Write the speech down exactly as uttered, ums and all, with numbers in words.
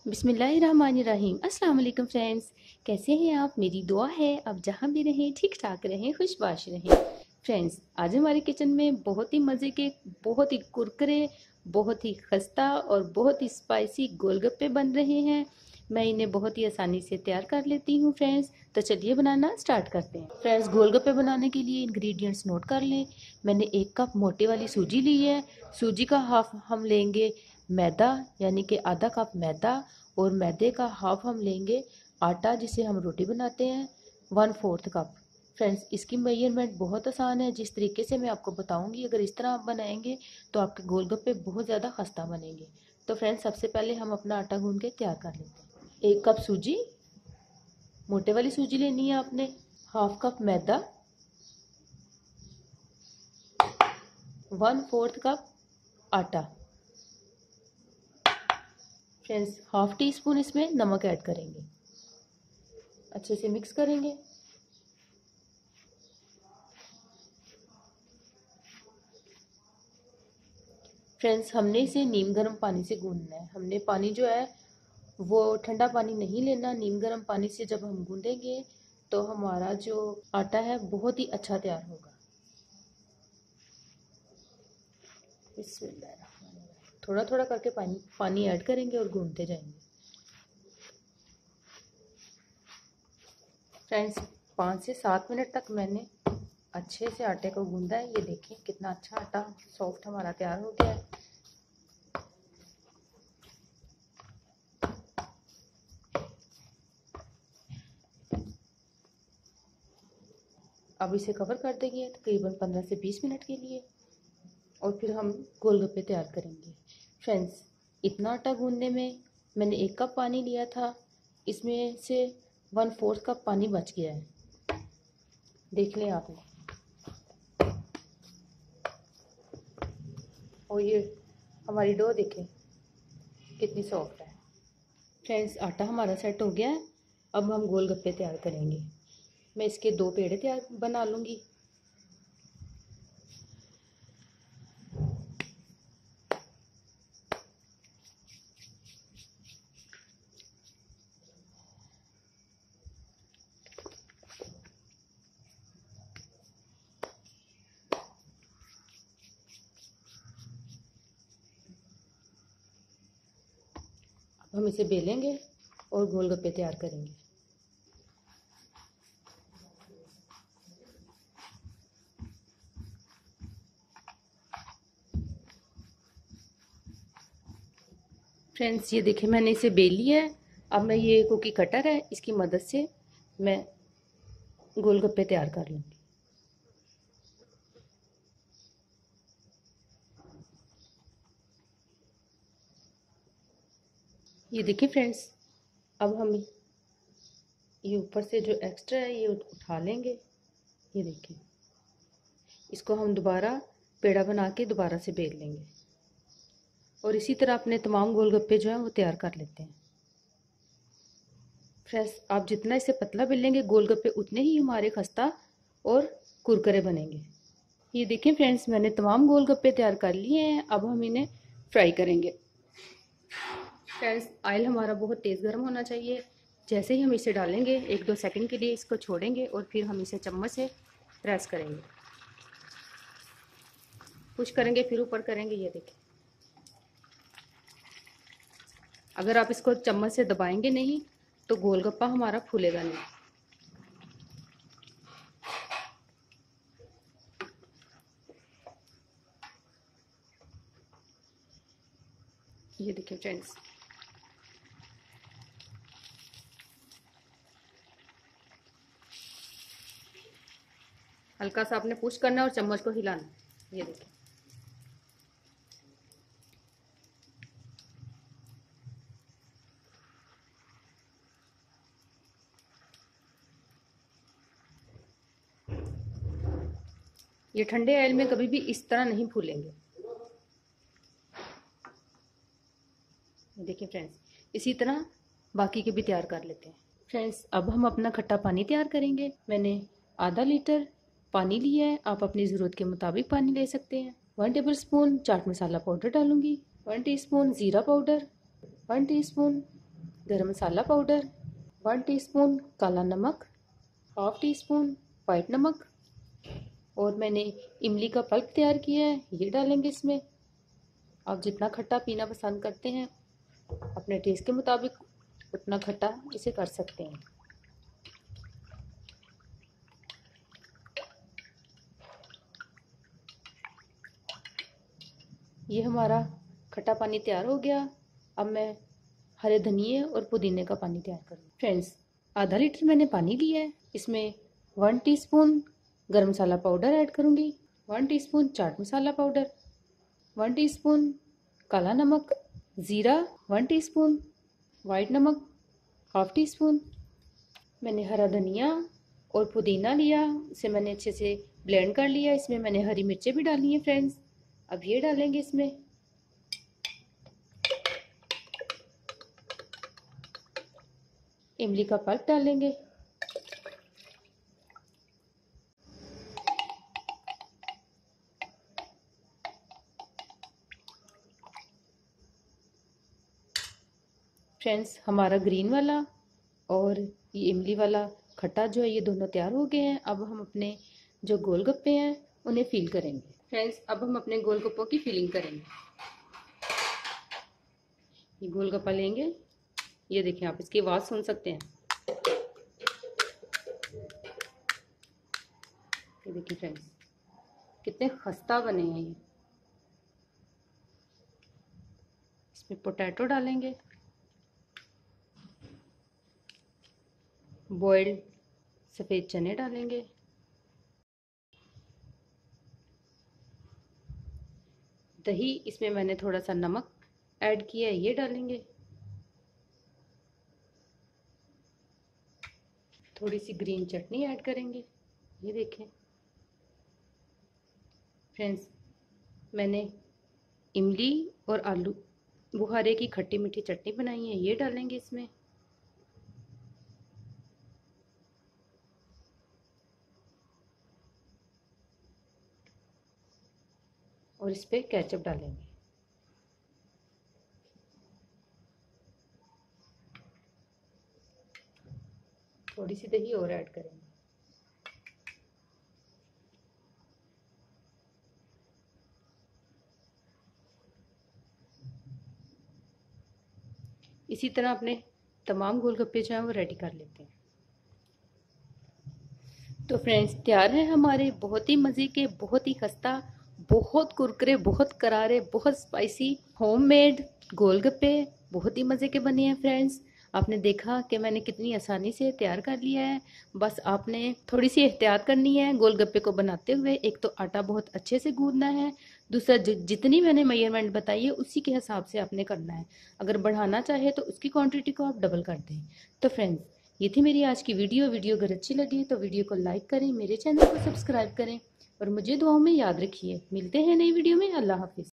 बिस्मिल्लाहिर्रहमानिर्रहीम। अस्सलाम वालेकुम फ्रेंड्स, कैसे हैं आप? मेरी दुआ है आप जहाँ भी रहें ठीक ठाक रहें, खुशबाश रहें। फ्रेंड्स, आज हमारे किचन में बहुत ही मज़े के, बहुत ही कुरकुरे, बहुत ही खस्ता और बहुत ही स्पाइसी गोलगप्पे बन रहे हैं। मैं इन्हें बहुत ही आसानी से तैयार कर लेती हूँ फ्रेंड्स। तो चलिए बनाना स्टार्ट करते हैं। फ्रेंड्स, गोलगप्पे बनाने के लिए इंग्रेडिएंट्स नोट कर लें। मैंने एक कप मोटे वाली सूजी ली है। सूजी का हाफ हम लेंगे मैदा, यानी कि आधा कप मैदा, और मैदे का हाफ हम लेंगे आटा जिसे हम रोटी बनाते हैं, वन फोर्थ कप। फ्रेंड्स, इसकी मेजरमेंट बहुत आसान है। जिस तरीके से मैं आपको बताऊंगी, अगर इस तरह आप बनाएंगे तो आपके गोलगप्पे बहुत ज़्यादा खस्ता बनेंगे। तो फ्रेंड्स, सबसे पहले हम अपना आटा गूंद के तैयार कर लेते हैं। एक कप सूजी, मोटे वाली सूजी लेनी है आपने। हाफ कप मैदा, वन फोर्थ कप आटा। फ्रेंड्स, हाफ टी स्पून इसमें नमक ऐड करेंगे। अच्छे से मिक्स करेंगे। फ्रेंड्स, हमने इसे नीम गर्म पानी से गूंदना है। हमने पानी जो है वो ठंडा पानी नहीं लेना। नीम गर्म पानी से जब हम गूंदेंगे तो हमारा जो आटा है बहुत ही अच्छा तैयार होगा। थोड़ा थोड़ा करके पानी पानी ऐड करेंगे और गूंदते जाएंगे। फ्रेंड्स, पाँच से सात मिनट तक मैंने अच्छे से आटे को गूंदा है। ये देखिए कितना अच्छा आटा सॉफ्ट हमारा तैयार हो गया है। अब इसे कवर कर देंगे तकरीबन पंद्रह से बीस मिनट के लिए, और फिर हम गोलगप्पे तैयार करेंगे। फ्रेंड्स, इतना आटा गूंदने में मैंने एक कप पानी लिया था, इसमें से वन फोर्थ कप पानी बच गया है। देख लें आपने। और ये हमारी डो देखें कितनी सॉफ्ट है। फ्रेंड्स, आटा हमारा सेट हो गया है। अब हम गोलगप्पे तैयार करेंगे। मैं इसके दो पेड़े तैयार बना लूँगी। अब हम इसे बेलेंगे और गोलगप्पे तैयार करेंगे। फ्रेंड्स, ये देखिए मैंने इसे बेल लिया है। अब मैं ये कुकी कटर है, इसकी मदद से मैं गोलगप्पे तैयार कर लूँगी। ये देखिए फ्रेंड्स, अब हम ये ऊपर से जो एक्स्ट्रा है ये उठा लेंगे। ये देखिए, इसको हम दोबारा पेड़ा बना के दोबारा से बेल लेंगे, और इसी तरह अपने तमाम गोलगप्पे जो हैं वो तैयार कर लेते हैं। फ्रेंड्स, आप जितना इसे पतला बेलेंगे गोलगप्पे उतने ही हमारे खस्ता और कुरकुरे बनेंगे। ये देखें फ्रेंड्स, मैंने तमाम गोलगप्पे तैयार कर लिए हैं। अब हम इन्हें फ्राई करेंगे। फ्रेंड्स, ऑयल हमारा बहुत तेज़ गर्म होना चाहिए। जैसे ही हम इसे डालेंगे एक दो सेकंड के लिए इसको छोड़ेंगे, और फिर हम इसे चम्मच से प्रेस करेंगे, पुश करेंगे, फिर ऊपर करेंगे। ये देखिए, अगर आप इसको चम्मच से दबाएंगे नहीं तो गोलगप्पा हमारा फूलेगा नहीं। ये देखिए फ्रेंड्स, हल्का सा आपने पुश करना और चम्मच को हिलाना। ये देखिए, ये ठंडे ऑयल में कभी भी इस तरह नहीं फूलेंगे। देखिए फ्रेंड्स, इसी तरह बाकी के भी तैयार कर लेते हैं। फ्रेंड्स, अब हम अपना खट्टा पानी तैयार करेंगे। मैंने आधा लीटर पानी लिया है। आप अपनी ज़रूरत के मुताबिक पानी ले सकते हैं। वन टेबल स्पून चाट मसाला पाउडर डालूंगी, वन टीस्पून ज़ीरा पाउडर, वन टीस्पून गरम मसाला पाउडर, वन टीस्पून काला नमक, हाफ टी स्पून वाइट नमक, और मैंने इमली का पल्प तैयार किया है, ये डालेंगे इसमें। आप जितना खट्टा पीना पसंद करते हैं अपने टेस्ट के मुताबिक उतना खट्टा इसे कर सकते हैं। ये हमारा खट्टा पानी तैयार हो गया। अब मैं हरे धनिए और पुदीने का पानी तैयार करूँ। फ्रेंड्स, आधा लीटर मैंने पानी लिया है, इसमें वन टीस्पून गरम मसाला पाउडर ऐड करूँगी, वन टीस्पून चाट मसाला पाउडर, वन टीस्पून काला नमक, ज़ीरा वन टीस्पून, वाइट नमक हाफ टी स्पून। मैंने हरा धनिया और पुदीना लिया, इसे मैंने अच्छे से ब्लेंड कर लिया। इसमें मैंने हरी मिर्चें भी डाली हैं फ्रेंड्स। अब ये डालेंगे इसमें। इमली का पल्प डालेंगे। फ्रेंड्स, हमारा ग्रीन वाला और ये इमली वाला खट्टा जो है ये दोनों तैयार हो गए हैं। अब हम अपने जो गोलगप्पे हैं उन्हें फिल करेंगे। फ्रेंड्स, अब हम अपने गोलगप्पों की फिलिंग करेंगे। ये गोलगप्पा लेंगे, ये देखिए आप इसकी आवाज़ सुन सकते हैं। ये देखिए फ्रेंड्स, कितने खस्ता बने हैं ये। इसमें पोटैटो डालेंगे, बॉइल्ड सफ़ेद चने डालेंगे, दही, इसमें मैंने थोड़ा सा नमक ऐड किया है, ये डालेंगे, थोड़ी सी ग्रीन चटनी ऐड करेंगे। ये देखें फ्रेंड्स, मैंने इमली और आलू बुखारे की खट्टी मीठी चटनी बनाई है, ये डालेंगे इसमें। और इस पे केचप डालेंगे। थोड़ी सी दही और ऐड करेंगे। इसी तरह अपने तमाम गोलगप्पे जो हैं वो रेडी कर लेते हैं। तो फ्रेंड्स, तैयार है हमारे बहुत ही मज़े के, बहुत ही खस्ता, बहुत कुरकुरे, बहुत करारे, बहुत स्पाइसी होममेड गोलगप्पे बहुत ही मज़े के बने हैं। फ्रेंड्स, आपने देखा कि मैंने कितनी आसानी से तैयार कर लिया है। बस आपने थोड़ी सी एहतियात करनी है गोलगप्पे को बनाते हुए। एक तो आटा बहुत अच्छे से गूंदना है, दूसरा जितनी मैंने मेजरमेंट बताई है उसी के हिसाब से आपने करना है। अगर बढ़ाना चाहे तो उसकी क्वांटिटी को आप डबल कर दें। तो फ्रेंड्स, ये थी मेरी आज की वीडियो। वीडियो अगर अच्छी लगी तो वीडियो को लाइक करें, मेरे चैनल को सब्सक्राइब करें और मुझे दुआओं में याद रखिए। मिलते हैं नई वीडियो में। अल्लाह हाफिज़।